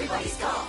Everybody's golf.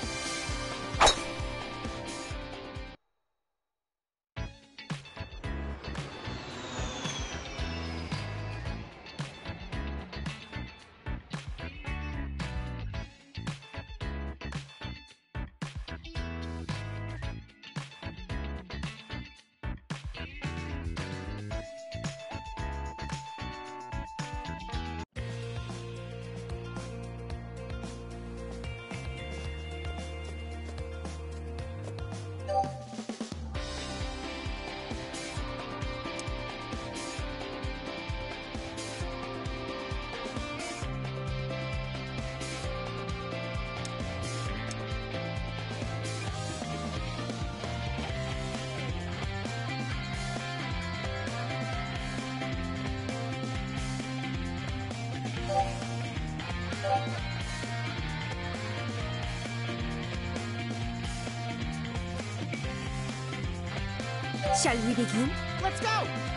Shall we begin? Let's go!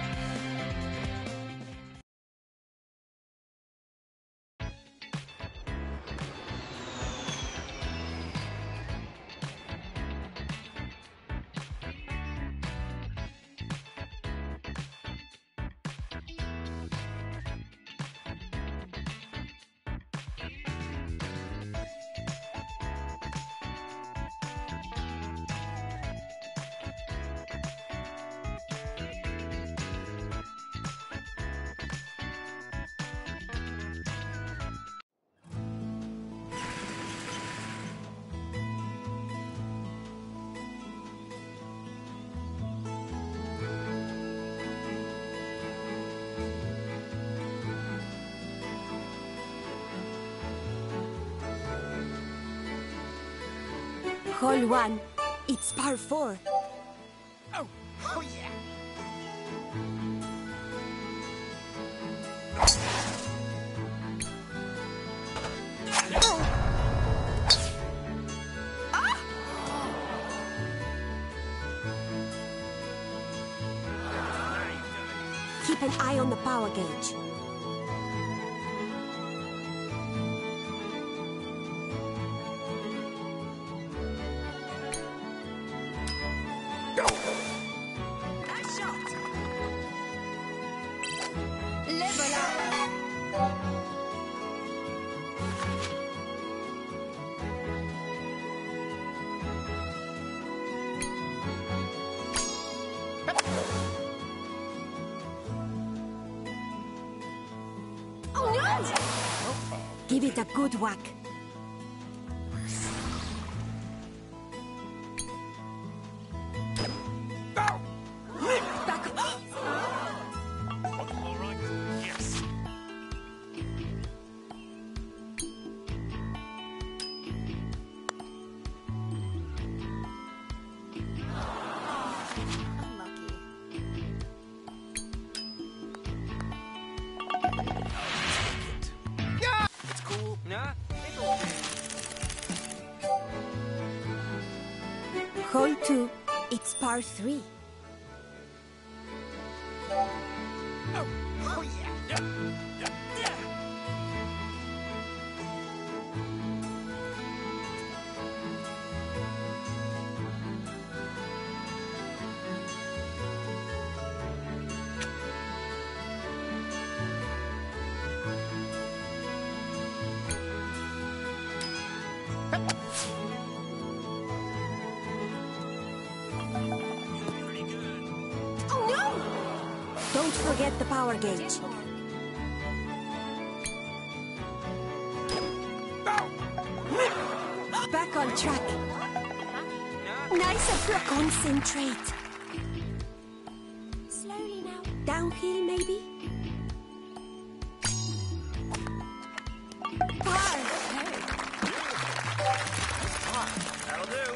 Hole 1. It's par 4. Oh yeah! Keep an eye on the power gauge. Nice shot. Level up. Oh no! Give it a good whack. Back up. All right. Yes. Unlucky. Yeah! It's cool. Nah. It's okay. Hole 2. It's par 3. Oh yeah! Yeah! Yeah! Yeah! Pretty good. Oh no! Don't forget the power gauge. Back on track. Nice approach. Concentrate. Slowly now. Downhill, maybe? Par. That'll do.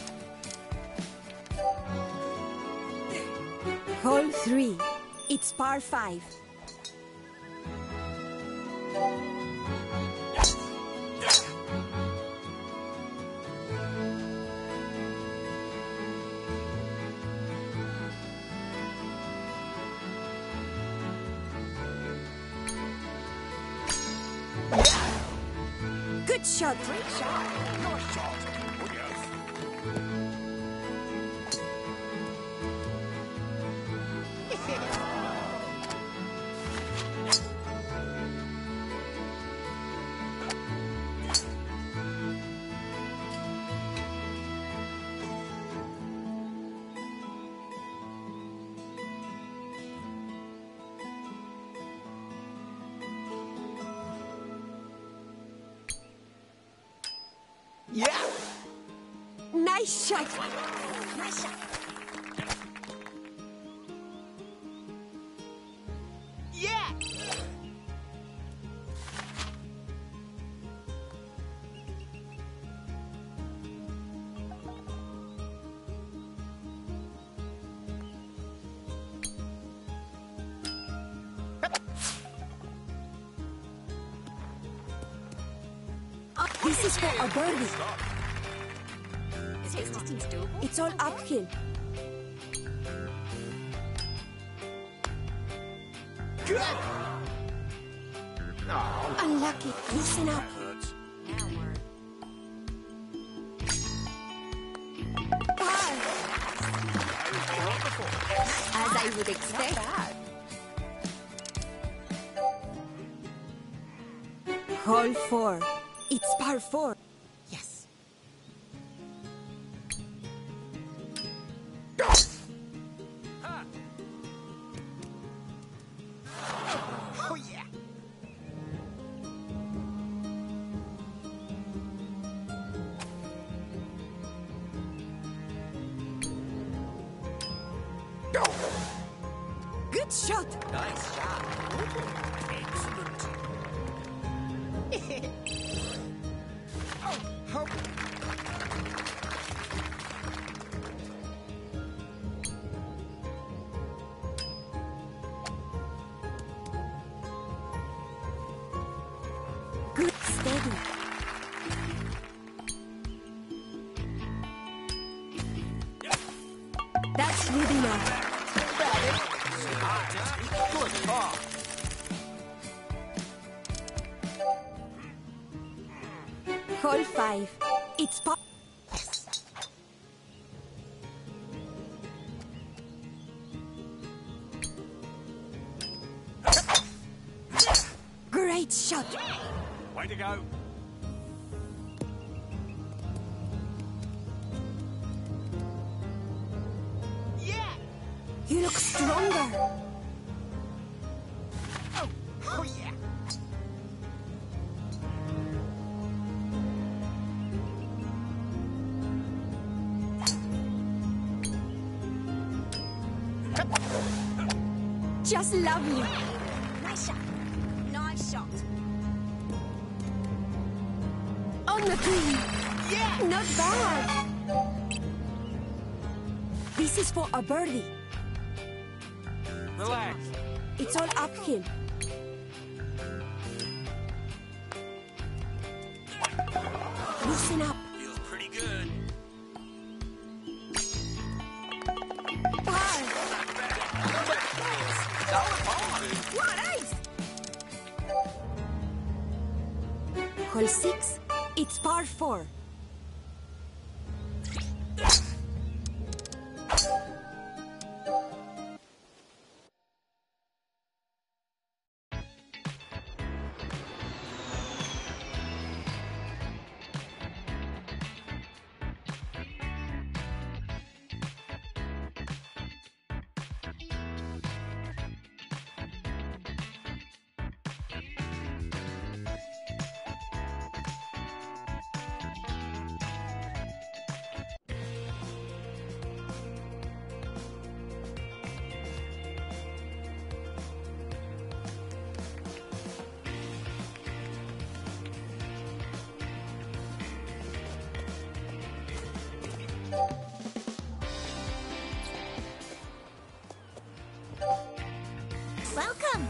Hole 3. It's par 5. Good shot. Great shot. Nice shot. Oh, yes. Yeah. Nice shot. Nice shot. Yeah. This is for a birdie. Is his distance doable? It's all uphill. Good. Oh, Unlucky. Loosen up. that hurts. Now we're Par. Wonderful. As I would expect. bad. Hole 4. It's par 4. Yes. Ha. Oh yeah. Good shot. Nice shot. Excellent. Oh. Good steady. That's good enough. Good par. Hole 5. It's par. Great shot. Way to go. Yeah. You look stronger. Oh yeah. Just lovely. Nice shot. Nice shot. On the green. Yeah. Not bad. This is for a birdie. Relax. It's all uphill. Loosen up. Feels pretty good. Par. What ace? Hole 6. It's par 4. Welcome.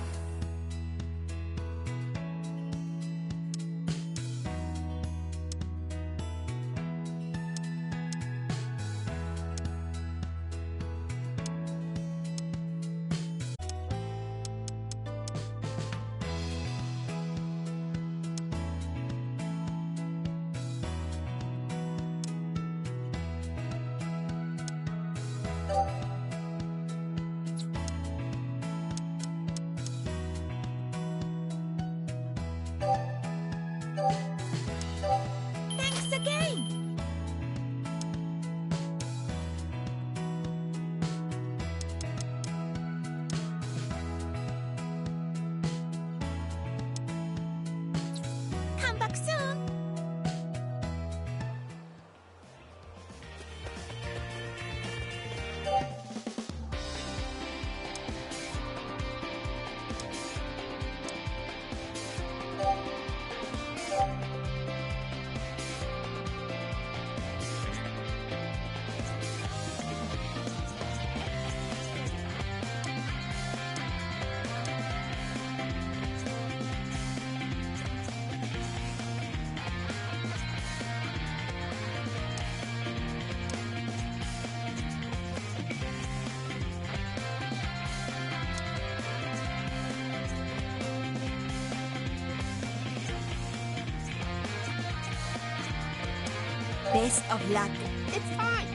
Best of luck. It's fine.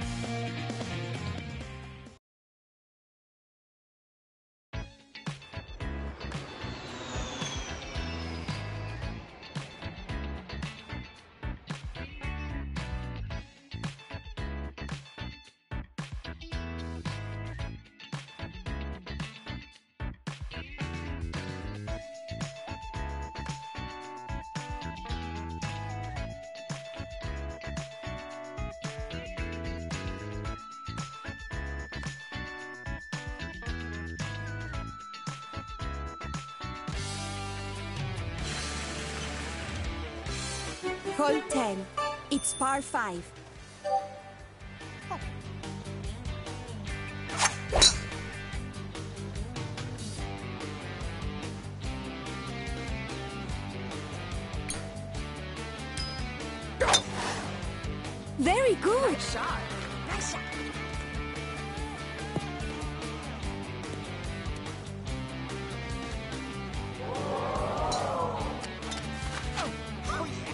Hole 10. It's par 5. Very good. Nice shot. Nice shot. Oh, yeah.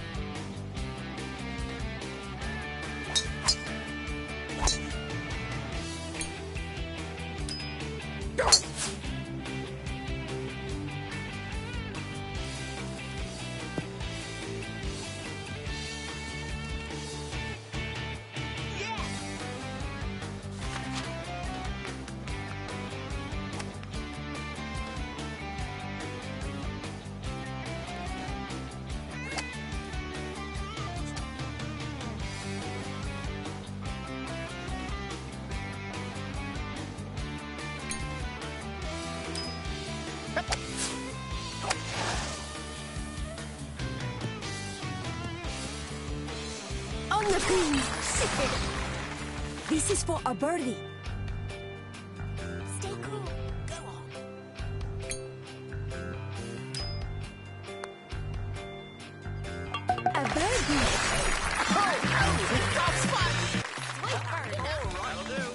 On the green. This is for a birdie. Stay cool. Go on. A birdie. Top spot. Sweet bird. That'll do.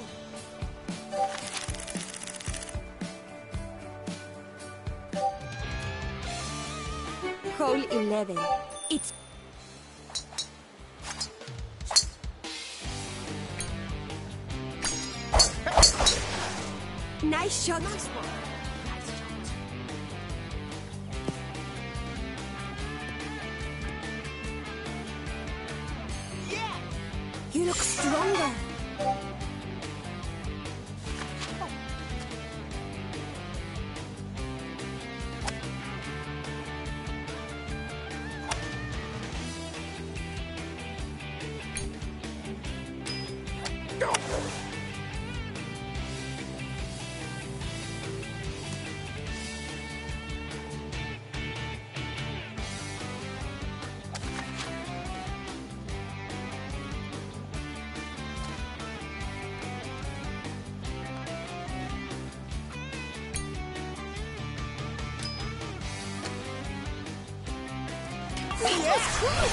Hole 11. It's nice shot. Nice one. Nice shot. Yeah. You look stronger. That was cool.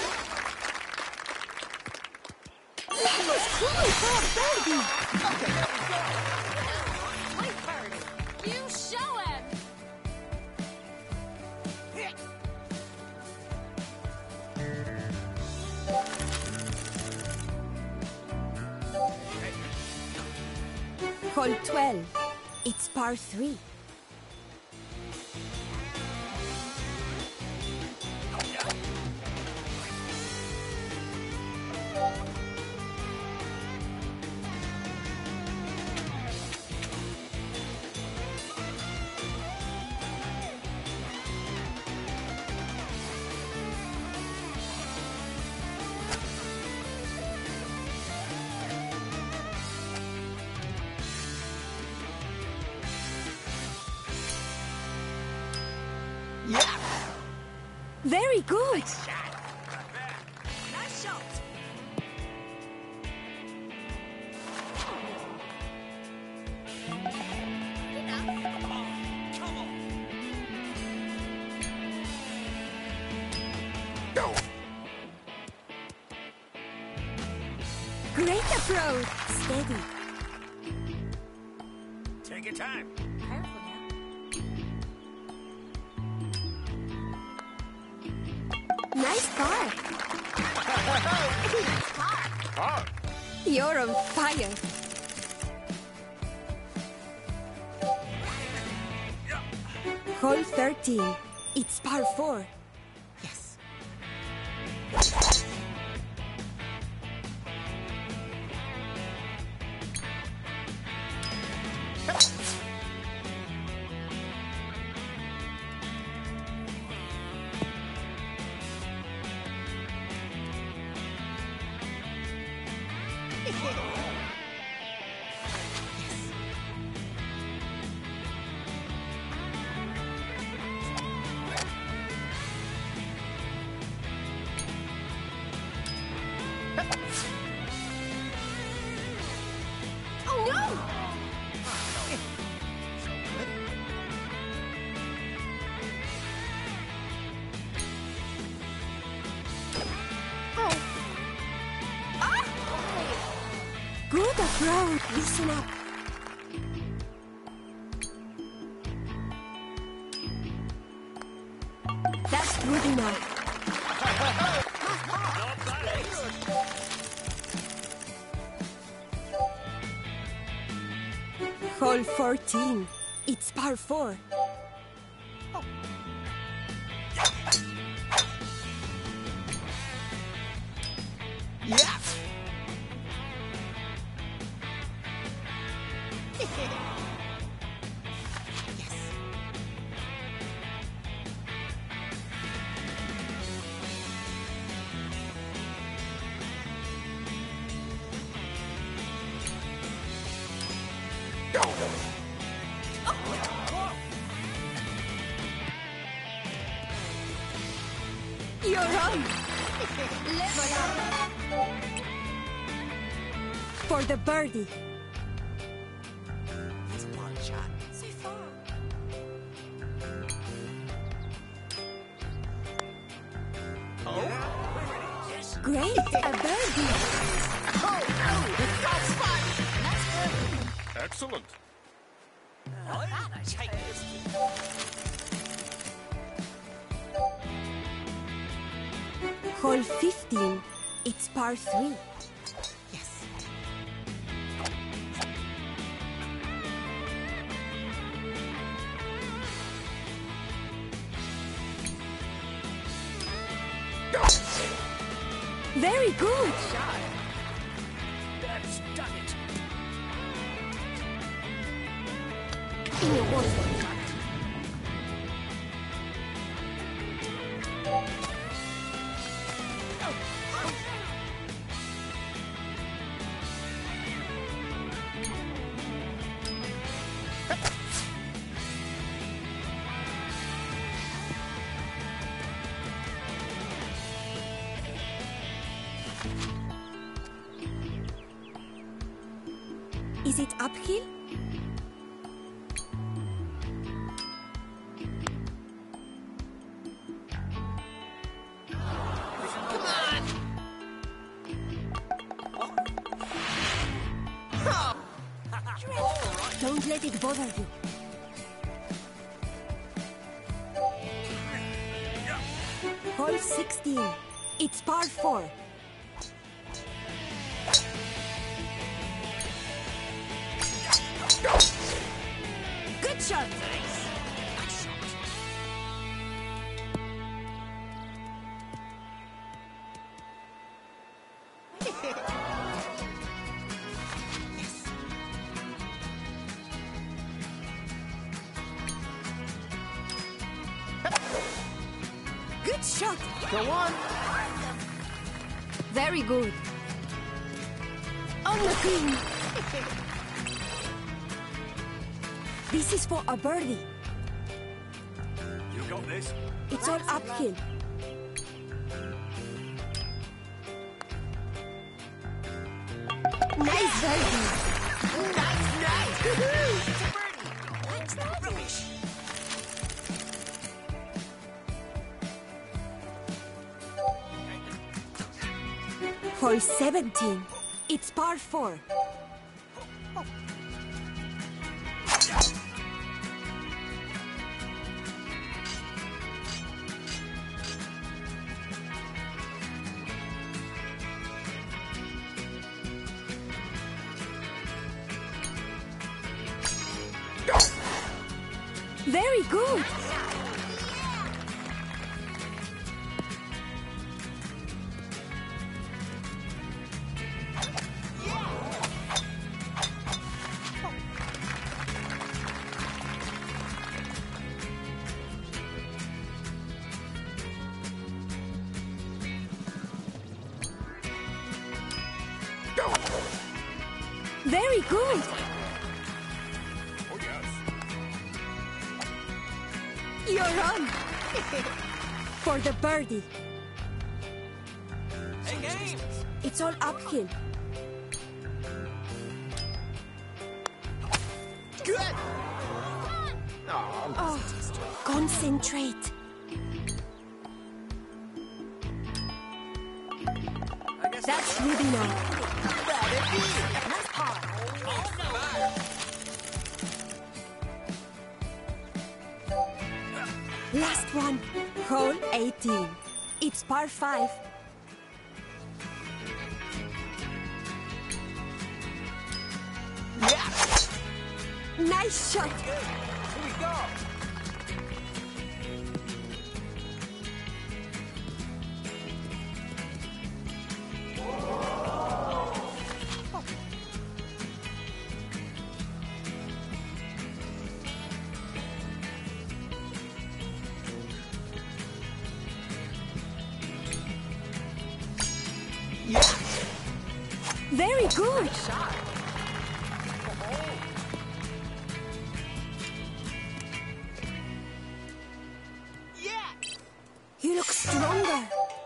That was cool for a birdie. Okay, there we go. Sweet birdie. You show him. Hole 12. It's par 3. Yeah. Very good. Nice shot. Come on. Great approach. Steady. Take your time. Careful now. Nice par. par. You're on fire. Hole 13. It's par 4. Yes. Oh no! Good approach. Listen up. That's good enough. Not bad. Hole 14. It's par 4. Yes. Yes. You're on. Level up. For the birdie. It's one shot. So far. Great, a birdie. That's fun. Excellent. Take this. Hole 15. It's par 3. Yes. Very good. That's done it. In your water. Is it uphill? Come on. Don't let it bother you. Hole 16. It's par 4. Good shot. Good shot. Go on. Very good. On the green. This is for a birdie. You got this. It's all uphill. Nice birdie. Nice. Woohoo! It's a birdie. That's not rubbish. Hole 17. It's par 4. Very good. Very good. Oh, yes. You're on. For the birdie. Hey, Games! It's all uphill. Good! Oh, concentrate. That's good enough. Nice par. Last one. Hole 18. It's par 5. Yeah! Nice shot. Good. Here we go. Yeah! Very good. Shot. Yeah! You look stronger.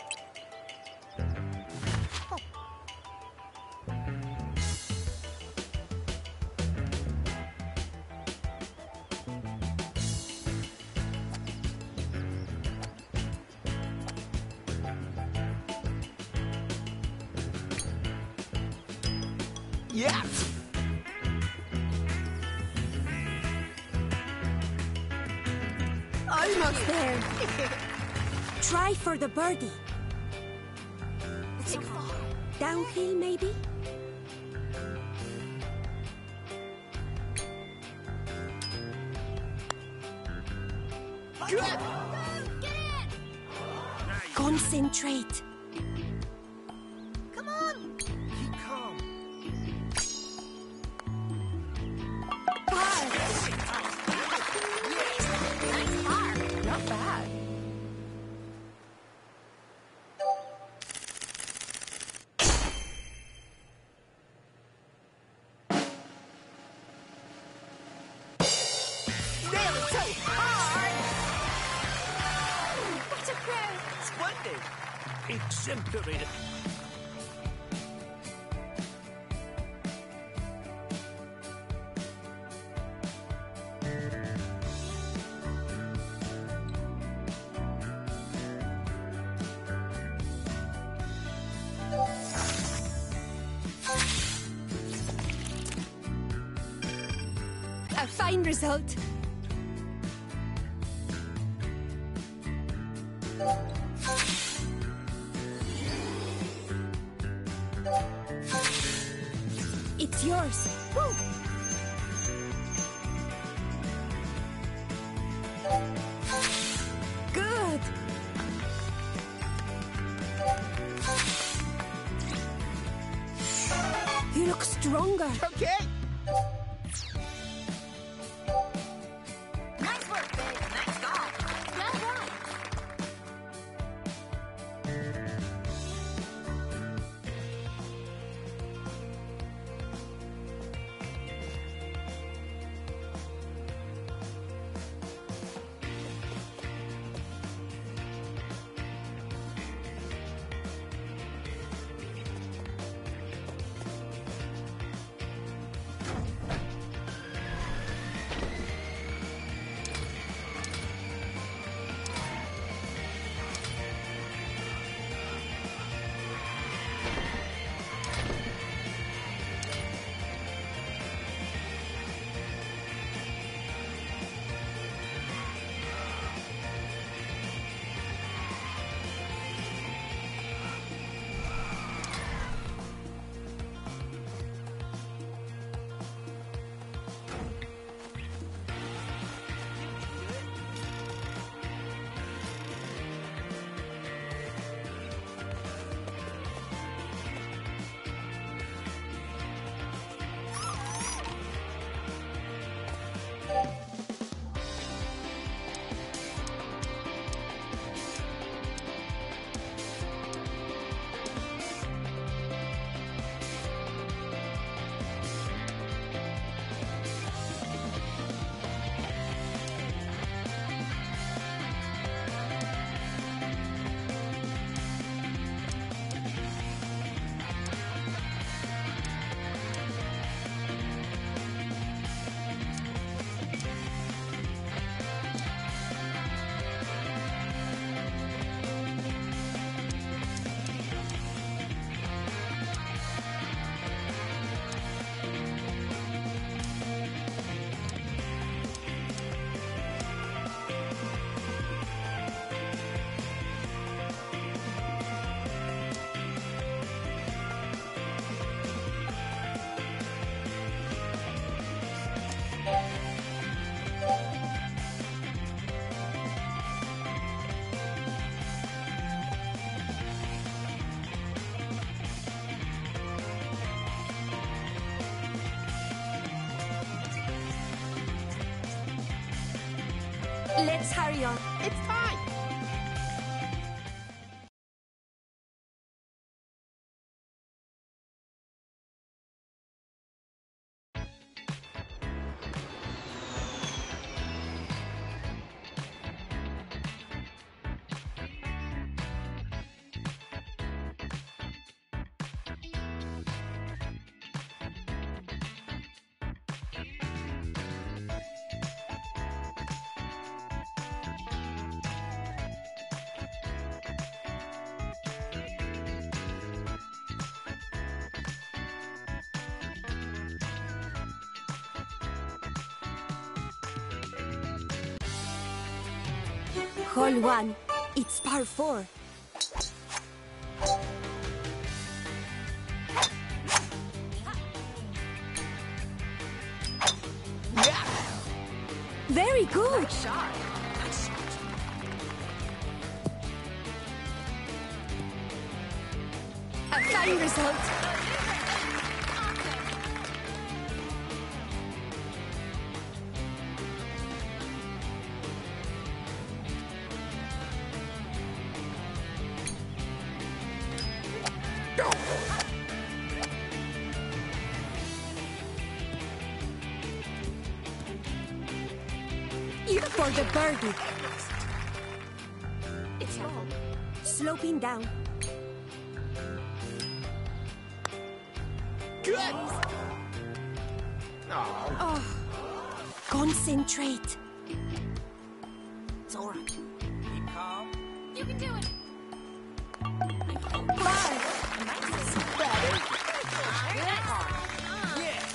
Yeah! Almost there. Try for the birdie. Too far. Downhill, maybe? Good! Get in! Concentrate. Come on! Keep calm. Par. Nice par. Not bad. Nailed it so hard! What a throw! Splendid! Exemplary. A fine result. It's yours. Woo! Good. You look stronger. Okay! Nice work, babe. Nice golf. Well done. Let's hurry on. It's time. Hole 1. It's par 4. Yeah. Very good. Shot. A fine result. You for the birdie. It's long. Sloping down. Good. Oh. Concentrate. It's all right. Keep calm. You can do it. Par. Yeah.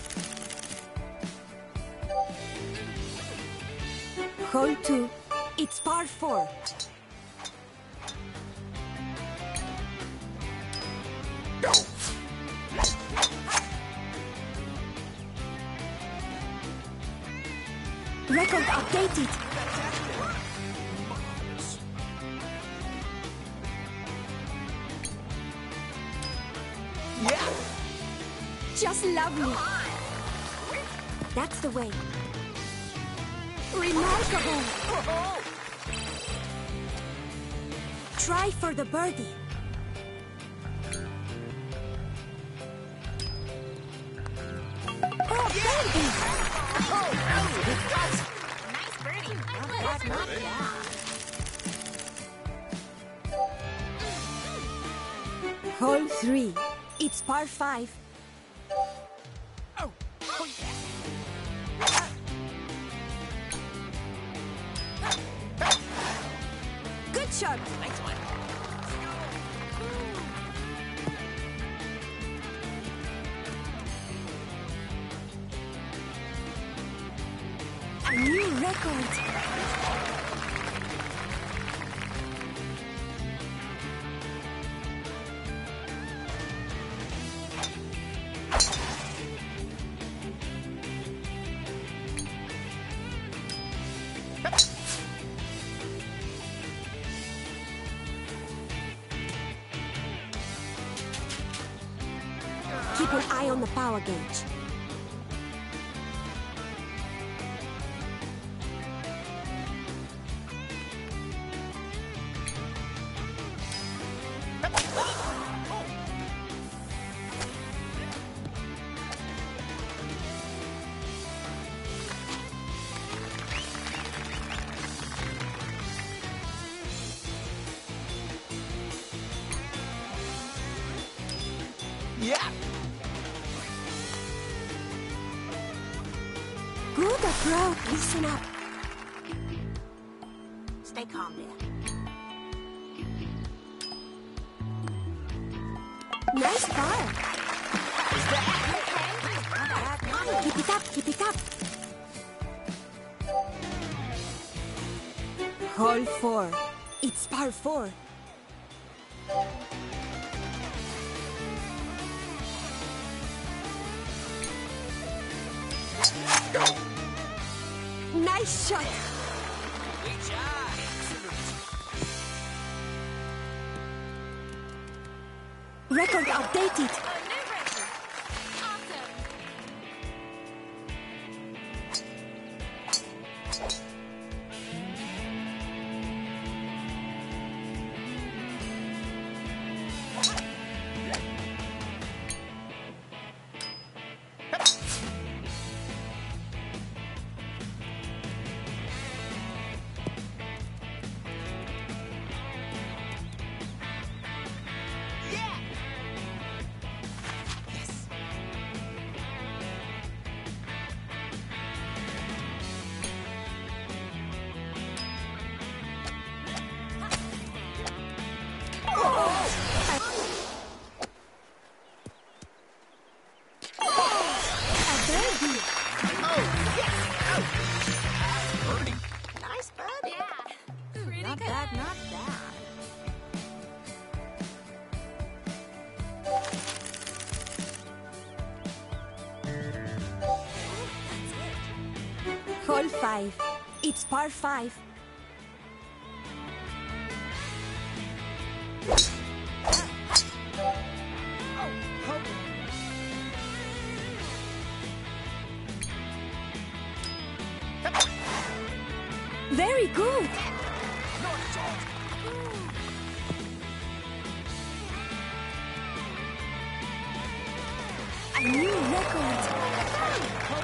Hole 2. It's par 4. Record updated. Yeah. Just lovely. That's the way. Remarkable. Try for the birdie. Oh, birdie! Nice birdie. That's not bad. Hole 3. It's par 5. Oh yeah. Good shot. Nice one. A new record. Keep an eye on the power gauge. Yeah. Good approach. Listen up. Stay calm there. Nice par. Keep it up, keep it up. Hole 4. It's par 4. Nice shot. Good job. Record updated. A new record. Awesome. A birdie. Nice birdie. Yeah. Pretty Not good. bad, not bad. Hole 5. It's par 5. Very good. A new record.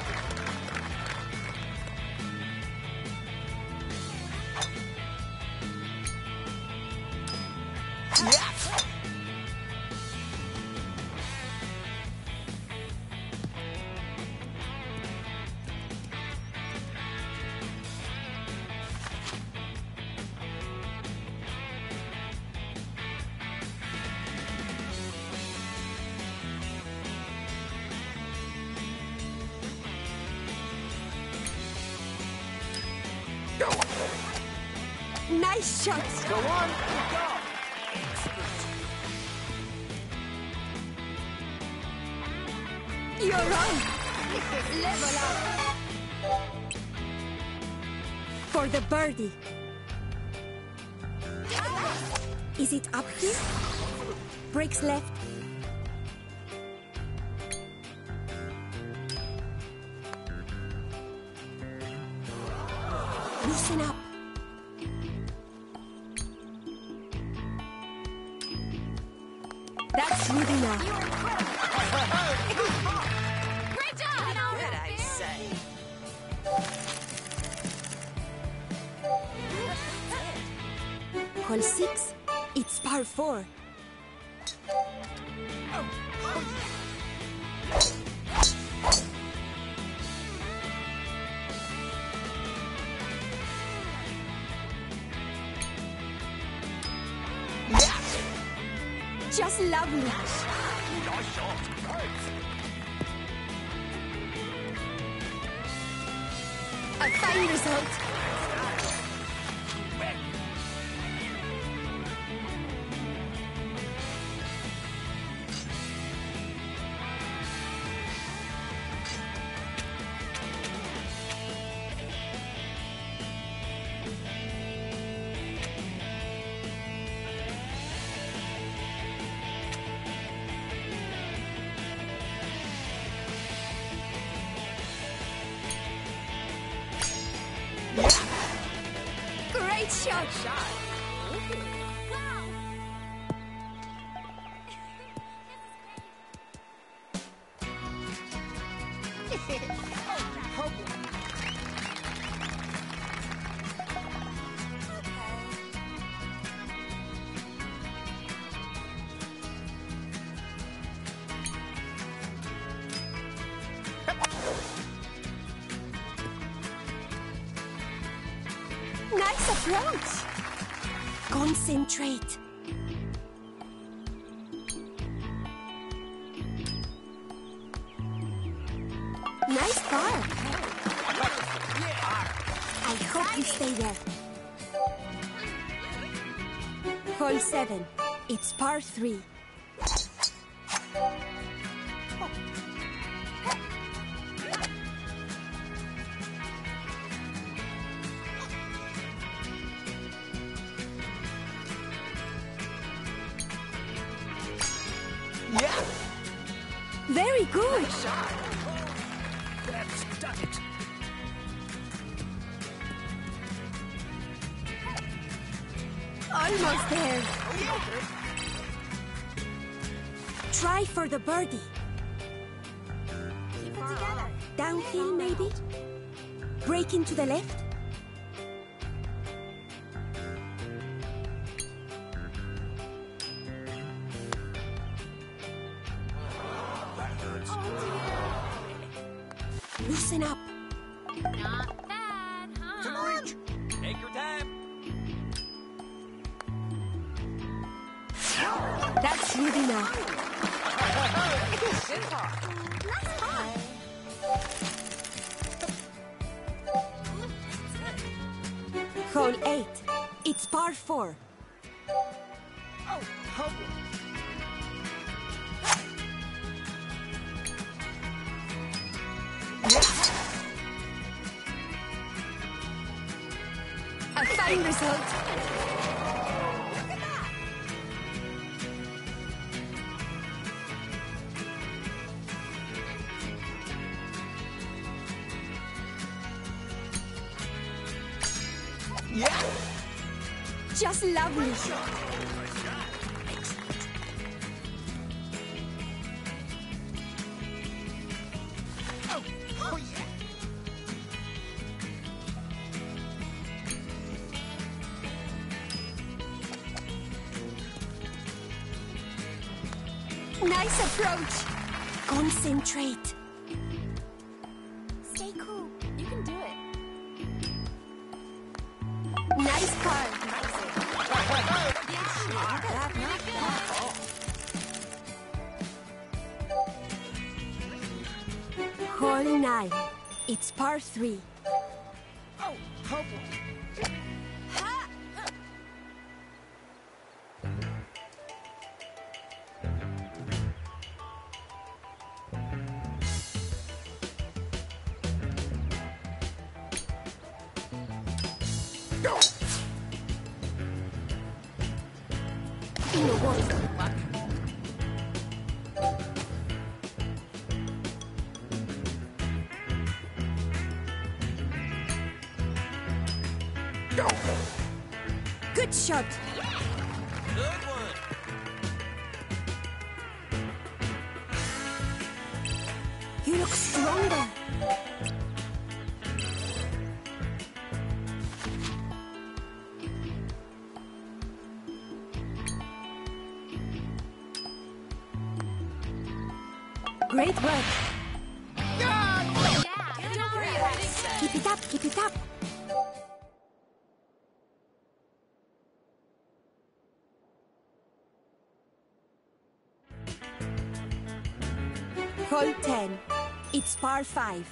Nice shots. Go on. You're on. Level up. For the birdie. Is it up here? Breaks left. Loosen up. That's good enough. Great job. Good, I say. Hole 6. It's par 4. Just lovely. Nice shot. A fine result. Great shot. Wow. Nice approach. Concentrate. Nice par. I hope you stay there. Hole 7. It's par 3. Yeah. Very good. That's done it. Almost there. Try for the birdie. Keep it together. Downhill, maybe? Break into the left? Loosen up. Not bad, huh? To the reach. Take your time. That's Rudy now. Good par. Nice par. Hole 8. It's par 4. Oh, oh. A fine result. Yeah. Just lovely. Oh, oh yeah. Nice approach. Concentrate. Stay cool. You can do it. Nice par. Hole 9. It's par 3. Oh, oh. Go. In the water. Go. Good shot. Good one. You look stronger. Great work. Yeah, don't worry about it. Keep it up, keep it up. Hole 10. It's par 5.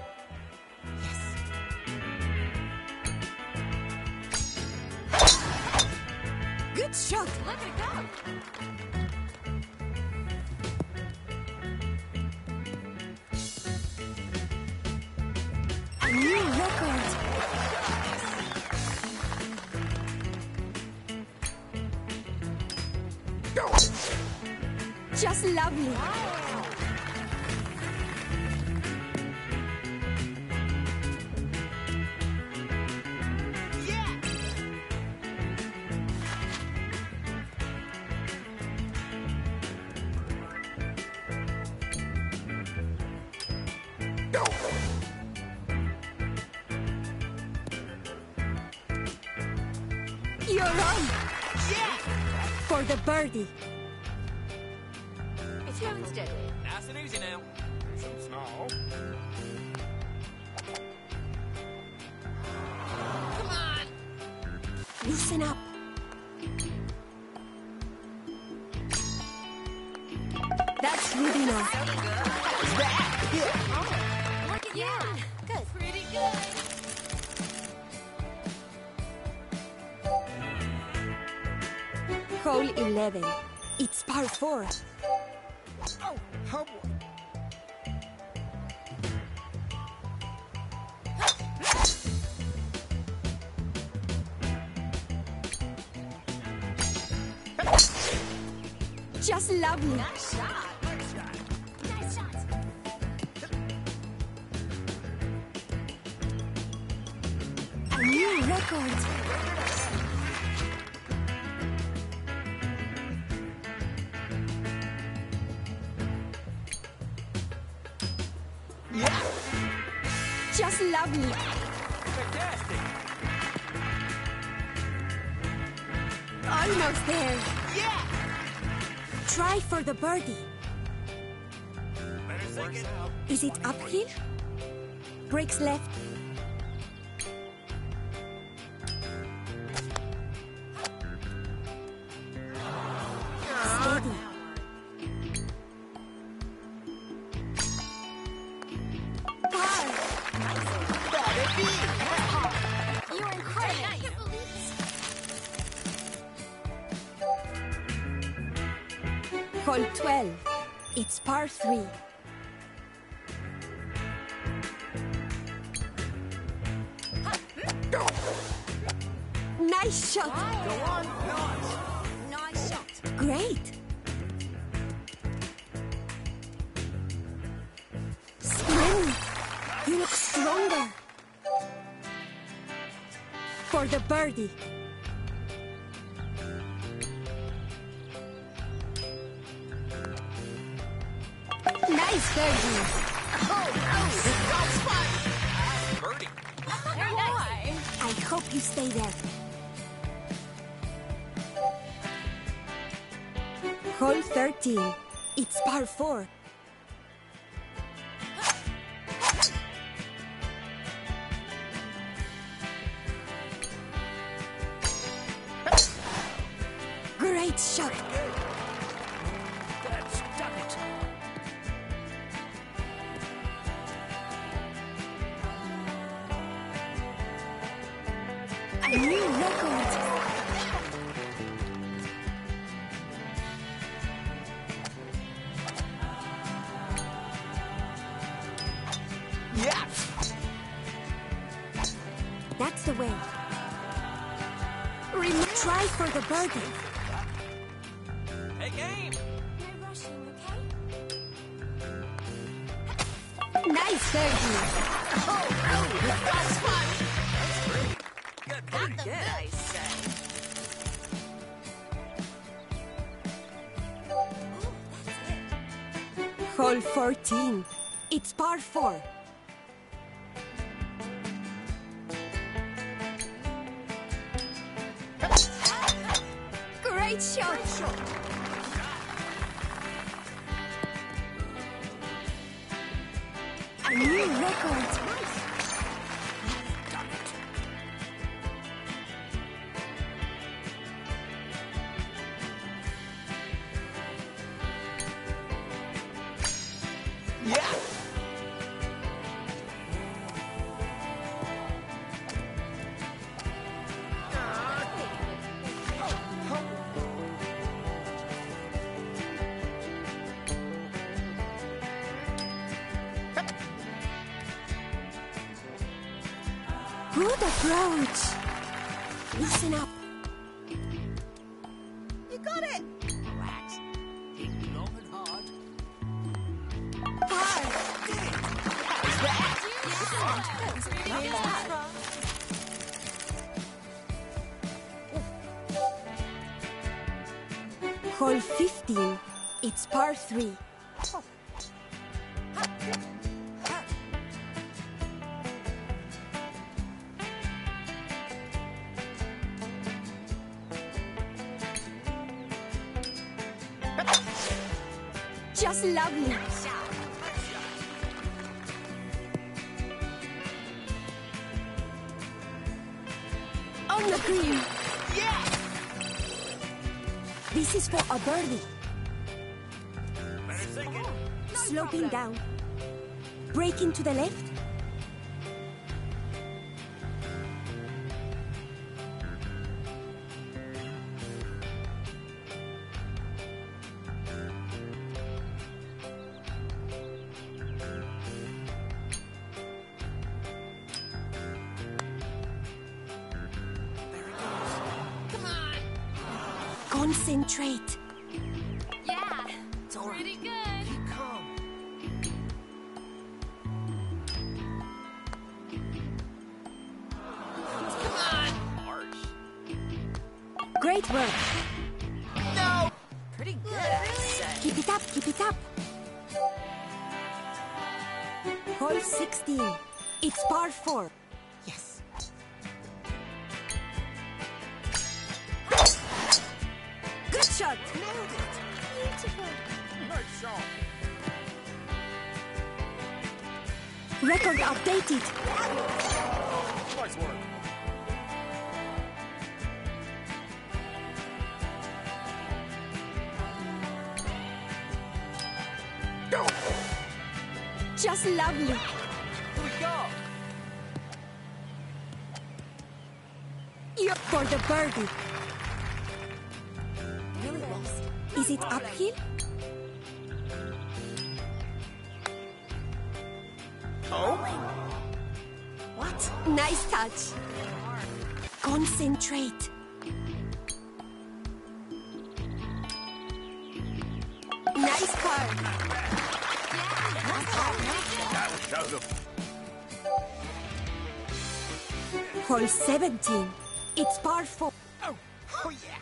Good shot. Look it go. A new record. Go. Just lovely. Yeah. Go. You're on. Yeah. For the birdie. It's moving steady. Nice and easy now. Some snow. Come on. Loosen up. That's Rudy now. Look at you. Good. Pretty good. Hole 11. It's par 4. Oh, oh boy. Just lovely. Nice shot. Nice shot. A new record. Just lovely. Fantastic. Almost there. Yeah! Try for the birdie. Better sink it. Is it uphill? Brakes left. Steady. Par. You're incredible. I can't believe this. Hole 12. It's par 3. Nice shot. Go on. Nice. Nice shot. Great. Splendid. You look stronger. For the birdie. Nice birdie. That's fun. Birdie. Very nice. I hope you stay there. Hole 13. It's par 4. Great shot. That's done it. A new record. Yeah! That's the way. Try for the birdie. Hey, game. No rushing, okay? Nice birdie. That's fun. Good Got birdie. the Yeah. I say. Hole 14. It's par 4. Great shot. A new record. Done it. Yeah! Good approach. Listen up. You got it. Relax. Hit long and hard. Par. Hole 15. It's par 3. Just lovely. On the green. Yeah! This is for a birdie. Better sink it. Sloping down. Braking to the left. Come on. Concentrate. Yeah. Pretty good. Keep calm. Come on! Harsh. Great work. No! Pretty good, I'd say. Keep it up, keep it up. Hole 16. It's par 4. Yes. Good shot. Nailed it. Beautiful. Nice shot. Record updated. Nice work. Go. Just lovely. Who we got? You're for the birdie. Really well. Is it uphill? Oh? What? Nice touch. Concentrate. Nice card. That was Hole 17. It's par 4. Oh, oh yeah.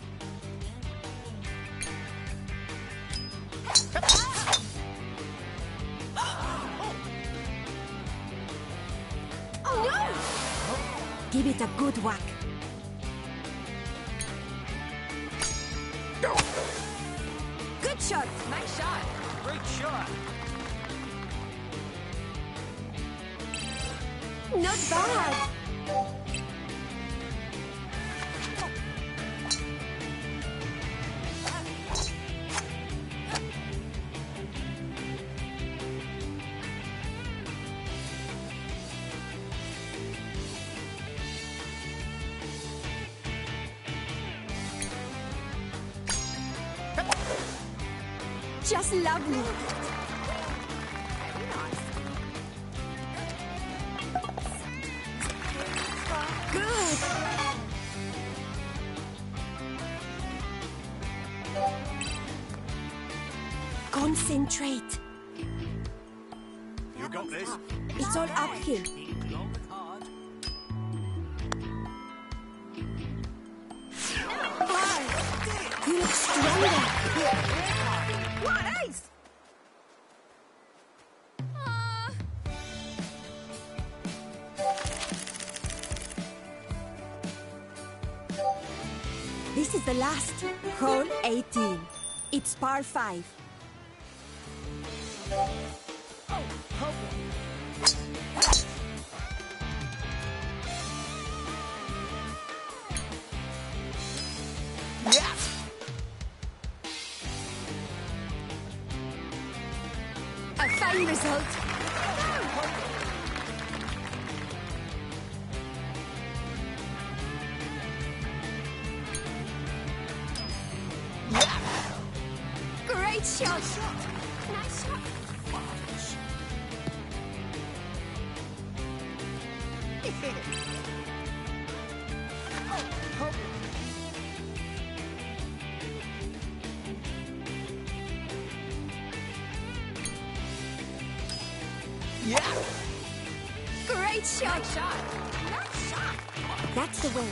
Oh no! Give it a good whack. Go. Good shot. Nice shot. Great shot. Not bad. Just lovely. Good. Concentrate. You got this. It's all uphill. Think long and hard. Hard. You look stronger. What ace? This is the last. Hole 18. It's par 5. Yeah. A fine result. Great shot. Nice shot. Yeah. Great shot. Nice shot. Nice shot. That's the way.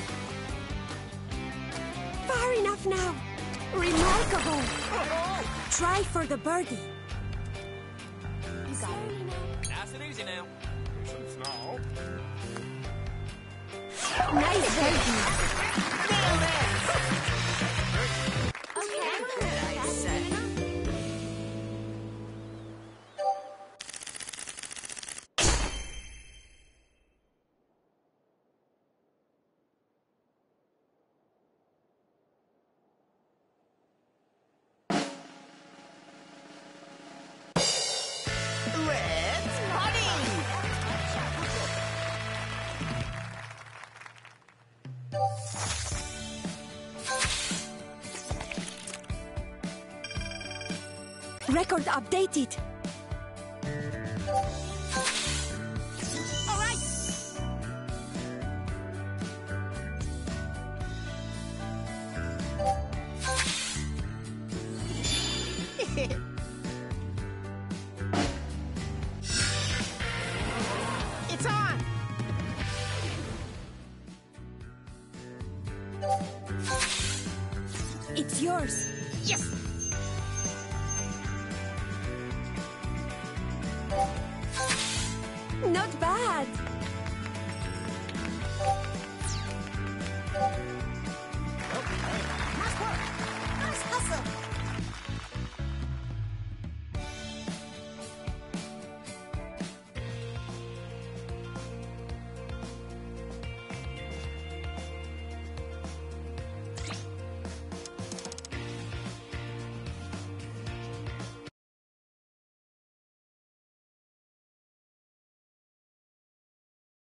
Far enough now. Remarkable. Try for the birdie. You got it. Nice and easy now. Patience now. Nice birdie. Okay. That's good enough. Let's party! Record updated. All right. It's on! It's yours. Yes! Not bad.